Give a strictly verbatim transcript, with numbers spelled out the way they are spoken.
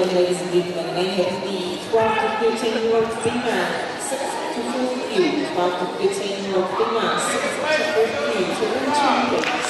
again, ladies and gentlemen, they have the twelve to thirteen year old female, six to four you, twelve to thirteen year old female, six to four you, to win two weeks.